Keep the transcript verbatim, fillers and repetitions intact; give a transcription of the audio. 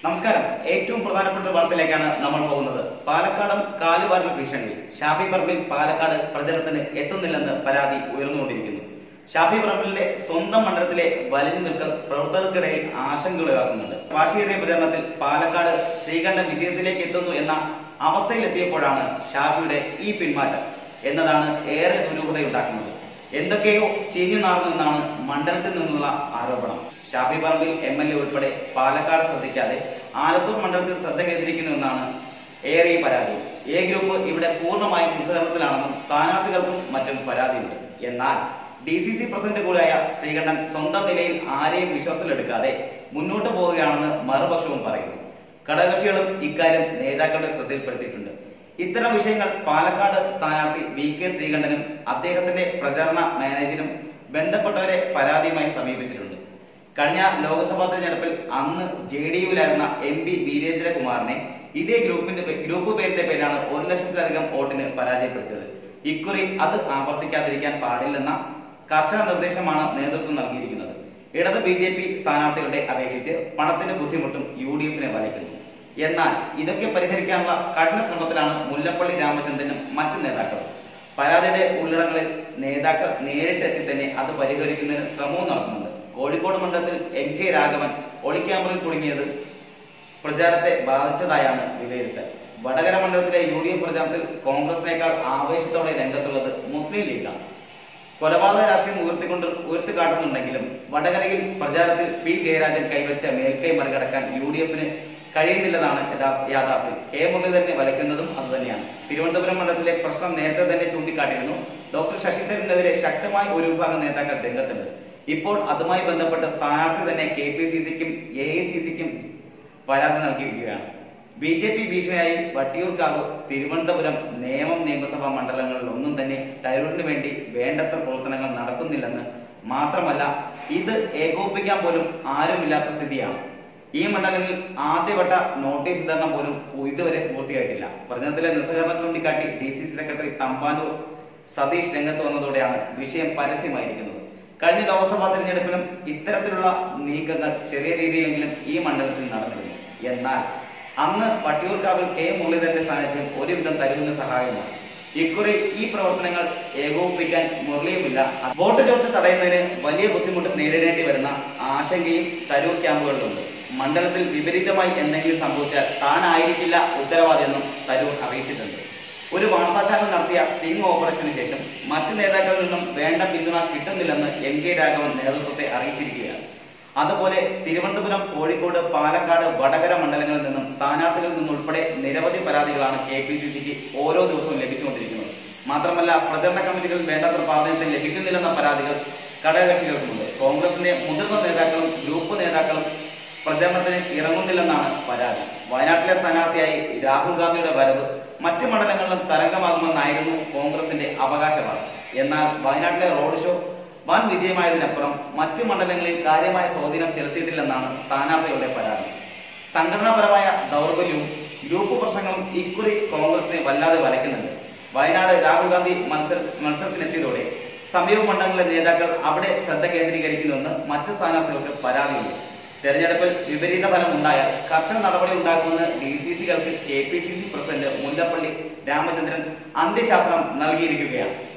നമസ്കാരം. ഏറ്റവും പ്രധാനപ്പെട്ട വാർത്തയിലേക്കാണ് നമ്മൾ പോകുന്നത്. പാലക്കാടും കാലുവാരൽ ഭീഷണി. ഷാഫി പറമ്പിൽ പാലക്കാട് പ്രചരണത്തിന് എത്തുന്നില്ലെന്ന് പരാതി ഉയർന്നുകൊണ്ടിരിക്കുന്നു. ഷാഫി പറമ്പിലിന്റെ സ്വന്തം മണ്ഡലത്തിലെ വലിഞ്ഞു നിൽക്കൽ പ്രവർത്തകർക്കിടയിൽ ആശങ്കയുളവാക്കുന്നുണ്ട്. വാശിയേറിയ പ്രചരണത്തിൽ പാലക്കാട് ശ്രീകണ്ഠൻ വിജയത്തിലേക്ക് എത്തുന്നു എന്ന അവസ്ഥയിലെത്തിയപ്പോഴാണ് ഷാഫിയുടെ ഈ പിന്മാറ്റം എന്നതാണ് ഏറെ ദുരൂഹതയുണ്ടാക്കുന്നത്. എന്തൊക്കെയോ ചീഞ്ഞു നാറുന്നു എന്നാണ് മണ്ഡലത്തിൽ നിന്നുള്ള ആരോപണം. Shafi Parambil M L A ഉൾപ്പെടെ പാലക്കാട് ശ്രദ്ധിക്കാതെ ആലത്തൂർ മണ്ഡലത്തിൽ ശ്രദ്ധ കേന്ദ്രീകരിക്കുന്നുവെന്നാണ് ഏറെ പരാതി. എ ഗ്രൂപ്പ് ഇവിടെ പൂർണ്ണമായും നിസ്സഹരണത്തിലാണെന്നും സ്ഥാനാർത്ഥികൾക്കും മറ്റും പരാതിയുണ്ട്. എന്നാൽ ഡി സി സി പ്രസിഡന്റ് കൂടിയായ ശ്രീകണ്ഠൻ സ്വന്തം നിലയിൽ ആരെയും വിശ്വാസത്തിലെടുക്കാതെ മുന്നോട്ട് പോവുകയാണെന്ന് മറുപക്ഷവും പറയുന്നു. ഘടകകക്ഷികളും ഇക്കാര്യം നേതാക്കളുടെ ശ്രദ്ധയിൽപ്പെടുത്തിയിട്ടുണ്ട്. ഇത്തരം വിഷയങ്ങൾ പാലക്കാട് സ്ഥാനാർത്ഥി വി കെ ശ്രീകണ്ഠനും അദ്ദേഹത്തിന്റെ പ്രചരണ മാനേജരും ബന്ധപ്പെട്ടവരെ പരാതിയുമായി സമീപിച്ചിട്ടുണ്ട്. കഴിഞ്ഞ ലോക്സഭാ തെരഞ്ഞെടുപ്പിൽ അന്ന് ജെ ഡി യുവിലായിരുന്ന എം പി വീരേന്ദ്രകുമാറിനെ ഇതേ ഗ്രൂപ്പിന്റെ ഗ്രൂപ്പ് പേരിന്റെ പേരാണ് ഒരു ലക്ഷത്തിലധികം വോട്ടിന് പരാജയപ്പെടുത്തിയത്. ഇക്കുറി അത് ആവർത്തിക്കാതിരിക്കാൻ പാടില്ലെന്ന കർശന നിർദ്ദേശമാണ് നേതൃത്വം നൽകിയിരിക്കുന്നത്. ഇടത് ബി ജെ പി സ്ഥാനാർത്ഥികളുടെ അപേക്ഷിച്ച് പണത്തിന്റെ ബുദ്ധിമുട്ടും യു ഡി എഫിനെ വലയ്ക്കുന്നു. എന്നാൽ ഇതൊക്കെ പരിഹരിക്കാനുള്ള കഠിന ശ്രമത്തിലാണ് മുല്ലപ്പള്ളി രാമചന്ദ്രനും മറ്റു നേതാക്കളും. പരാതിയുടെ ഉള്ളടങ്ങളിൽ നേതാക്കൾ നേരിട്ടെത്തി തന്നെ അത് പരിഹരിക്കുന്നതിന് ശ്രമവും നടത്തുന്നുണ്ട്. കോഴിക്കോട് മണ്ഡലത്തിൽ എം കെ രാഘവൻ ഒളിക്യാമറയിൽ കുടുങ്ങിയത് പ്രചാരത്തെ ബാധിച്ചതായാണ് വിലയിരുത്തൽ. വടകര മണ്ഡലത്തിലെ യു ഡി എഫ് പ്രചാരണത്തിൽ കോൺഗ്രസിനേക്കാൾ ആവേശത്തോടെ രംഗത്തുള്ളത് മുസ്ലിം ലീഗാണ്. കൊലപാതക രാഷ്ട്രീയം ഉയർത്തിക്കൊണ്ട് ഉയർത്തിക്കാട്ടുന്നുണ്ടെങ്കിലും വടകരയിൽ പ്രചാരത്തിൽ പി ജയരാജൻ കൈവരിച്ച മേൽക്കൈ മറികടക്കാൻ യു ഡി എഫിന് കഴിയുന്നില്ലെന്നാണ് യാഥാർത്ഥ്യം. കെ മുരളീധരനെ വലയ്ക്കുന്നതും അതുതന്നെയാണ്. തിരുവനന്തപുരം മണ്ഡലത്തിലെ പ്രശ്നം നേരത്തെ തന്നെ ചൂണ്ടിക്കാട്ടിയിരുന്നു. ഡോക്ടർ ശശി തരൂരിനെതിരെ ശക്തമായ ഒരു വിഭാഗം നേതാക്കൾ രംഗത്തുണ്ട്. ഇപ്പോൾ അതുമായി ബന്ധപ്പെട്ട് സ്ഥാനാർത്ഥി തന്നെ കെ പി സി സിക്കും എ ഐ സി സിക്കും പരാതി നൽകിയിരിക്കുകയാണ്. ബി ജെ പി ഭീഷണിയായി വട്ടിയൂർക്കാവ്, തിരുവനന്തപുരം, നേമം നിയമസഭാ മണ്ഡലങ്ങളിൽ ഒന്നും തന്നെ തരൂരിന് വേണ്ടി വേണ്ടത്ര പ്രവർത്തനങ്ങൾ നടക്കുന്നില്ലെന്ന് മാത്രമല്ല ഇത് ഏകോപിപ്പിക്കാൻ പോലും ആരുമില്ലാത്ത സ്ഥിതിയാണ്. ഈ മണ്ഡലങ്ങളിൽ ആദ്യവട്ട നോട്ടീസ് വിതരണം പോലും ഇതുവരെ പൂർത്തിയായിട്ടില്ല. പ്രചരണത്തിലെ നിസ്സഹകരണം ചൂണ്ടിക്കാട്ടി D C C secretary Thampanoor Satheesh രംഗത്ത് വന്നതോടെയാണ് വിഷയം പരസ്യമായിരിക്കുന്നത്. കഴിഞ്ഞ ലോക്സഭാ തെരഞ്ഞെടുപ്പിലും ഇത്തരത്തിലുള്ള നീക്കങ്ങൾ ചെറിയ രീതിയിലെങ്കിലും ഈ മണ്ഡലത്തിൽ നടന്നിരുന്നു. എന്നാൽ അന്ന് വട്ടിയൂർക്കാവിൽ കെ മുരളീധരന്റെ സാന്നിധ്യം ഒരുവിധം തരൂരിന് സഹായമാണ്. ഇക്കുറി ഈ പ്രവർത്തനങ്ങൾ ഏകോപിപ്പിക്കാൻ മുരളിയുമില്ല. വോട്ട് ചോർച്ച തടയുന്നതിന് വലിയ ബുദ്ധിമുട്ട് നേരിടേണ്ടി വരുന്ന ആശങ്കയും തരൂർ ക്യാമ്പുകളിലുണ്ട്. മണ്ഡലത്തിൽ വിപരീതമായി എന്തെങ്കിലും സംഭവിച്ചാൽ താനായിരിക്കില്ല ഉത്തരവാദിയെന്നും തരൂർ അറിയിച്ചിട്ടുണ്ട്. ഒരു വാർത്താ ചാനൽ നടത്തിയ സ്റ്റിംഗ് ഓപ്പറേഷന് ശേഷം മറ്റു നേതാക്കളിൽ നിന്നും വേണ്ട പിന്തുണ കിട്ടുന്നില്ലെന്ന് എം കെ രാഘവൻ നേതൃത്വത്തെ അറിയിച്ചിരിക്കുകയാണ്. അതുപോലെ തിരുവനന്തപുരം, കോഴിക്കോട്, പാലക്കാട്, വടകര മണ്ഡലങ്ങളിൽ നിന്നും സ്ഥാനാർത്ഥികളിൽ നിന്നുൾപ്പെടെ നിരവധി പരാതികളാണ് കെ പി സി സിക്ക് ഓരോ ദിവസവും ലഭിച്ചുകൊണ്ടിരിക്കുന്നത്. മാത്രമല്ല പ്രചരണ കമ്മിറ്റികളിൽ വേണ്ടത്ര പ്രാതിനിധ്യം ലഭിക്കുന്നില്ലെന്ന പരാതികൾ ഘടകകക്ഷികൾക്കുമുണ്ട്. കോൺഗ്രസിന്റെ മുതിർന്ന നേതാക്കളും ഗ്രൂപ്പ് നേതാക്കളും പ്രചരണത്തിന് ഇറങ്ങുന്നില്ലെന്നാണ് പരാതി. വയനാട്ടിലെ സ്ഥാനാർത്ഥിയായി രാഹുൽ ഗാന്ധിയുടെ വരവ് മറ്റു മണ്ഡലങ്ങളിലും തരംഗമാകുമെന്നായിരുന്നു കോൺഗ്രസിന്റെ അവകാശവാദം. എന്നാൽ വയനാട്ടിലെ റോഡ് ഷോ വൻ വിജയമായതിനപ്പുറം മറ്റു മണ്ഡലങ്ങളിൽ കാര്യമായ സ്വാധീനം ചെലുത്തിയിട്ടില്ലെന്നാണ് സ്ഥാനാർത്ഥികളുടെ പരാതി. സംഘടനാപരമായ ദൗർബല്യവും ഗ്രൂപ്പ് പ്രശ്നങ്ങളും ഇക്കുറി കോൺഗ്രസിനെ വല്ലാതെ വലയ്ക്കുന്നുണ്ട്. വയനാട് രാഹുൽ ഗാന്ധി മത്സര മത്സരത്തിനെത്തിയതോടെ സമീപ മണ്ഡലങ്ങളിലെ നേതാക്കൾ അവിടെ ശ്രദ്ധ കേന്ദ്രീകരിക്കുന്നുവെന്ന് മറ്റ് സ്ഥാനാർത്ഥികൾക്ക് പരാതിയുണ്ട്. തെരഞ്ഞെടുപ്പിൽ വിപരീത ഫലം ഉണ്ടായാൽ കർശന നടപടി ഉണ്ടാക്കുമെന്ന് ഡി സി സികൾക്ക് K P C C president Mullappally Ramachandran അന്ത്യശാസനം നൽകിയിരിക്കുകയാണ്.